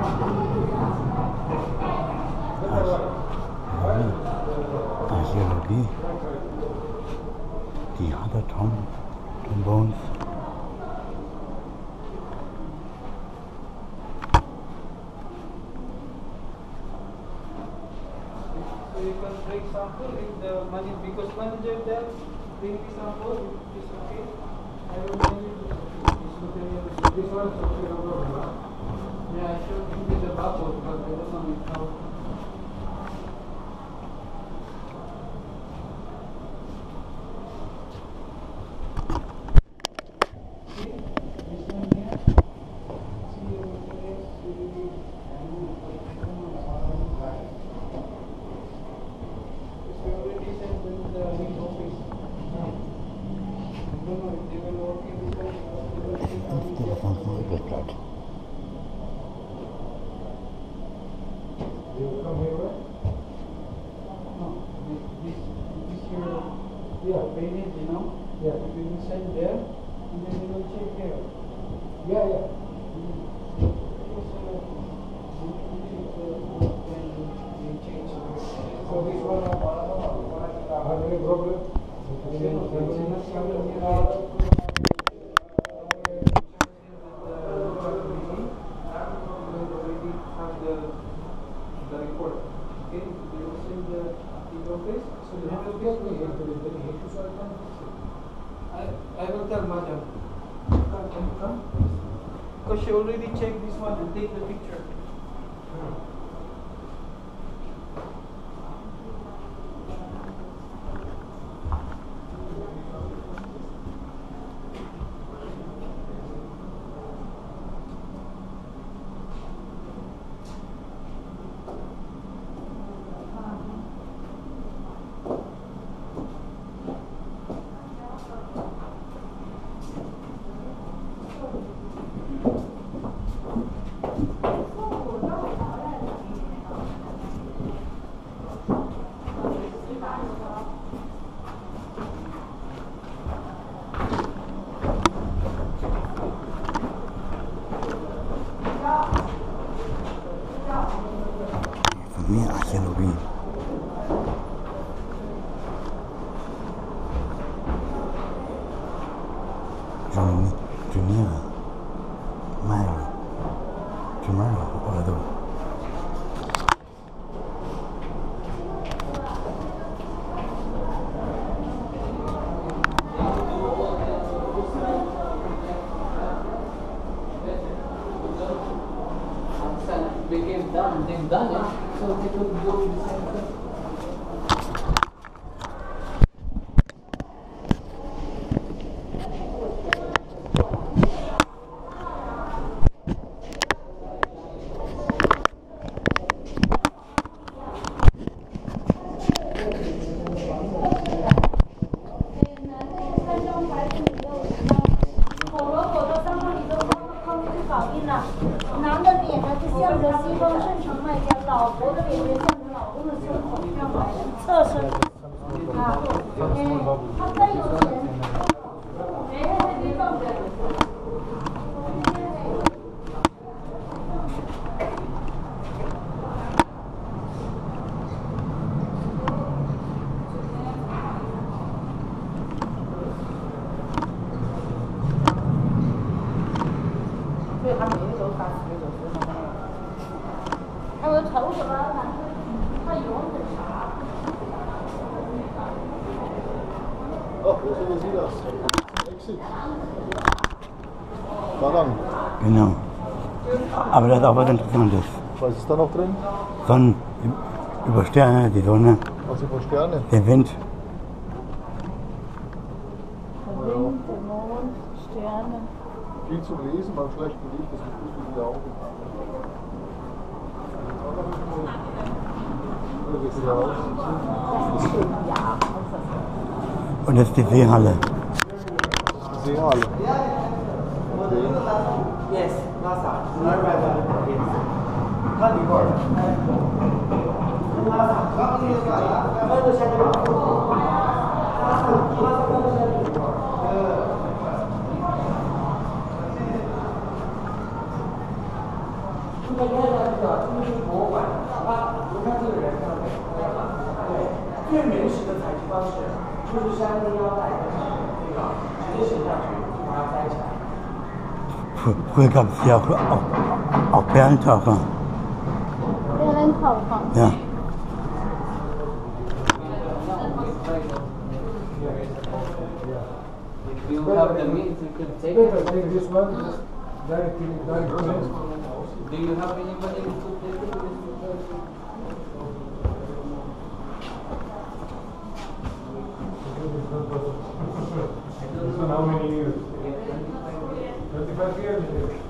Archäologie, die Trombones. So you can take sample if the money, because manager there bring the sample, is okay. I will manage this one is okay, no problem. Yeah, I should give you the barcode, but I don't know how. Telefon von Übelkeit. Yeah, payment, you know. Yeah, we will send there, and then we will check here. Yeah, yeah. So this one, have any problem? The report. Okay, they will send the office. So the office will get to the issue, so I can fix it. I will tell madam. Come. Because she already checked this one and take the picture. Mehr Archäologie. Junior, Mary, tomorrow or the Became done, they've done it, so they could go to the same thing. Ach, wo sehen Sie das? Exit. Da lang. Genau. Aber das ist auch was Interessantes. Was ist da noch drin? Sonnen, über Sterne, die Sonne, Was über Sterne? der Wind. Der Wind, der Mond, Sterne. Viel zum Lesen, beim schlechten Licht, das ist gut für die Augen. Da geht's wieder raus. Und das ist die Seehalle. Das ist die Seehalle. Okay. Yes, NASA. Kan di bawah. NASA. 个博物馆啊，你看这个人看到没？对，最原始的采集方式就是山根腰带跟这个直接伸上去，把它摘起来。 คุยกับเสี่ยวคือออกไปอันชอบกันเล่นเล่นเข่าก่อนเนี่ย If you have the means, you can take Better it. take this one, just directly. Do you have anybody to take it? This one how many years? 25 years.